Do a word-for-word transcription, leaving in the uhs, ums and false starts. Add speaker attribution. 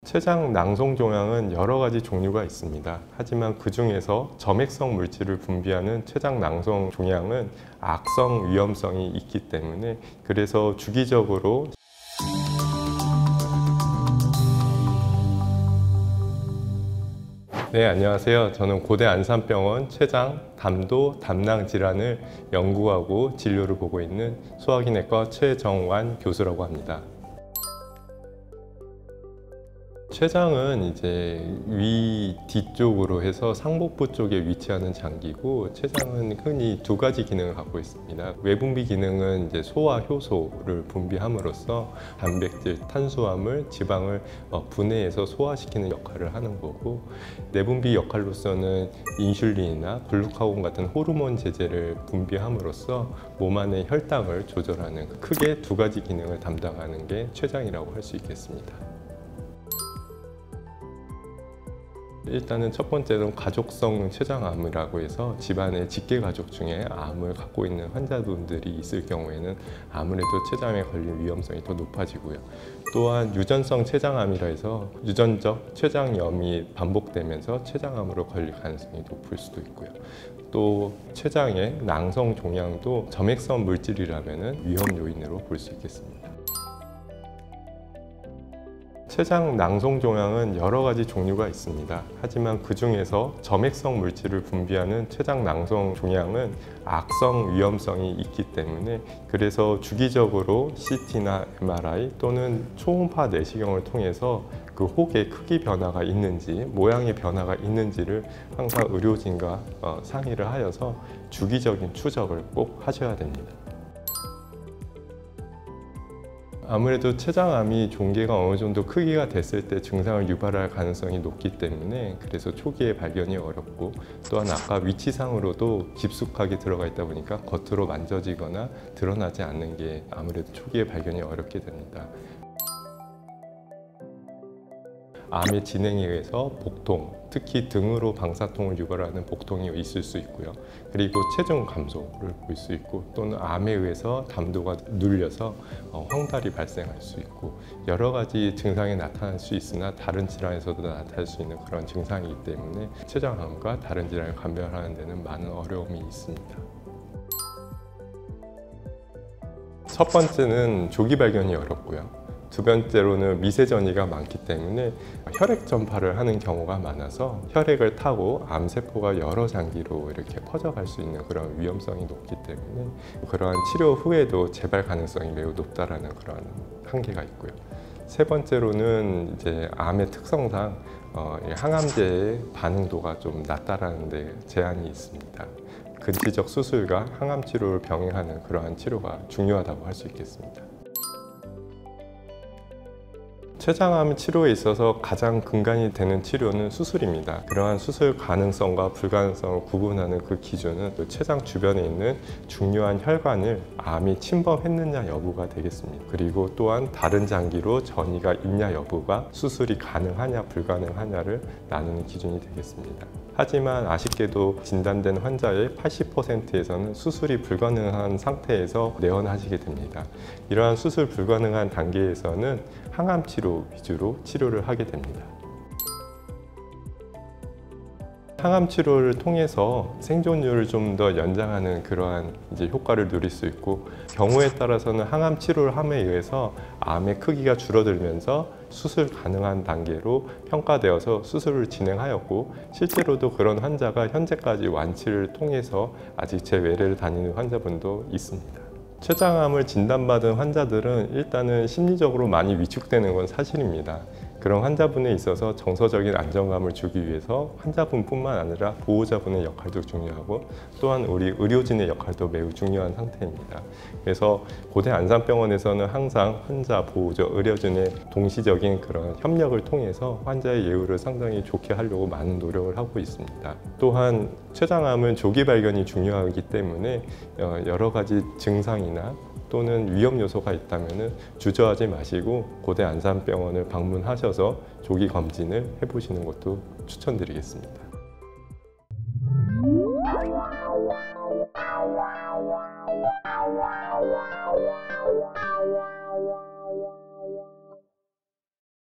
Speaker 1: 췌장 낭송 종양은 여러 가지 종류가 있습니다. 하지만 그 중에서 점액성 물질을 분비하는 췌장 낭송 종양은 악성 위험성이 있기 때문에 그래서 주기적으로 네, 안녕하세요. 저는 고대 안산병원 췌장, 담도, 담낭 질환을 연구하고 진료를 보고 있는 소화기내과 최정환 교수라고 합니다. 췌장은 이제 위 뒤쪽으로 해서 상복부 쪽에 위치하는 장기고, 췌장은 흔히 두 가지 기능을 갖고 있습니다. 외분비 기능은 이제 소와 효소를 분비함으로써 단백질, 탄수화물, 지방을 분해해서 소화시키는 역할을 하는 거고, 내분비 역할로서는 인슐린이나 글루카곤 같은 호르몬 제제를 분비함으로써 몸 안의 혈당을 조절하는, 크게 두 가지 기능을 담당하는 게 췌장이라고 할 수 있겠습니다. 일단은 첫 번째는 가족성 췌장암이라고 해서 집안의 직계 가족 중에 암을 갖고 있는 환자분들이 있을 경우에는 아무래도 췌장에 걸릴 위험성이 더 높아지고요. 또한 유전성 췌장암이라 해서 유전적 췌장염이 반복되면서 췌장암으로 걸릴 가능성이 높을 수도 있고요. 또 췌장의 낭성 종양도 점액성 물질이라면 위험 요인으로 볼 수 있겠습니다. 췌장 낭송 종양은 여러 가지 종류가 있습니다. 하지만 그 중에서 점액성 물질을 분비하는 췌장 낭송 종양은 악성 위험성이 있기 때문에 그래서 주기적으로 씨티나 엠알아이 또는 초음파 내시경을 통해서 그 혹의 크기 변화가 있는지, 모양의 변화가 있는지를 항상 의료진과 상의를 하여서 주기적인 추적을 꼭 하셔야 됩니다. 아무래도 췌장암이 종괴가 어느 정도 크기가 됐을 때 증상을 유발할 가능성이 높기 때문에 그래서 초기에 발견이 어렵고, 또한 아까 위치상으로도 깊숙하게 들어가 있다 보니까 겉으로 만져지거나 드러나지 않는 게 아무래도 초기에 발견이 어렵게 됩니다. 암의 진행에 의해서 복통, 특히 등으로 방사통을 유발하는 복통이 있을 수 있고요. 그리고 체중 감소를 볼 수 있고, 또는 암에 의해서 담도가 눌려서 황달이 발생할 수 있고, 여러 가지 증상이 나타날 수 있으나 다른 질환에서도 나타날 수 있는 그런 증상이기 때문에 췌장암과 다른 질환을 감별하는 데는 많은 어려움이 있습니다. 첫 번째는 조기 발견이 어렵고요. 두 번째로는 미세전이가 많기 때문에 혈액 전파를 하는 경우가 많아서 혈액을 타고 암세포가 여러 장기로 이렇게 퍼져갈 수 있는 그런 위험성이 높기 때문에 그러한 치료 후에도 재발 가능성이 매우 높다라는 그런 한계가 있고요. 세 번째로는 이제 암의 특성상 어, 항암제의 반응도가 좀 낮다라는 데 제한이 있습니다. 근치적 수술과 항암 치료를 병행하는 그러한 치료가 중요하다고 할 수 있겠습니다. 췌장암 치료에 있어서 가장 근간이 되는 치료는 수술입니다. 그러한 수술 가능성과 불가능성을 구분하는 그 기준은 췌장 주변에 있는 중요한 혈관을 암이 침범했느냐 여부가 되겠습니다. 그리고 또한 다른 장기로 전이가 있냐 여부가 수술이 가능하냐 불가능하냐를 나누는 기준이 되겠습니다. 하지만 아쉽게도 진단된 환자의 팔십 퍼센트에서는 수술이 불가능한 상태에서 내원하시게 됩니다. 이러한 수술 불가능한 단계에서는 항암 치료 위주로 치료를 하게 됩니다. 항암 치료를 통해서 생존율을 좀 더 연장하는 그러한 이제 효과를 누릴 수 있고, 경우에 따라서는 항암 치료를 함에 의해서 암의 크기가 줄어들면서 수술 가능한 단계로 평가되어서 수술을 진행하였고, 실제로도 그런 환자가 현재까지 완치를 통해서 아직 재외래를 다니는 환자분도 있습니다. 췌장암을 진단받은 환자들은 일단은 심리적으로 많이 위축되는 건 사실입니다. 그런 환자분에 있어서 정서적인 안정감을 주기 위해서 환자분뿐만 아니라 보호자분의 역할도 중요하고, 또한 우리 의료진의 역할도 매우 중요한 상태입니다. 그래서 고대 안산병원에서는 항상 환자, 보호자, 의료진의 동시적인 그런 협력을 통해서 환자의 예후를 상당히 좋게 하려고 많은 노력을 하고 있습니다. 또한 췌장암은 조기 발견이 중요하기 때문에 여러 가지 증상이나 또는 위험 요소가 있다면 주저하지 마시고 고대 안산병원을 방문하셔서 조기 검진을 해보시는 것도 추천드리겠습니다.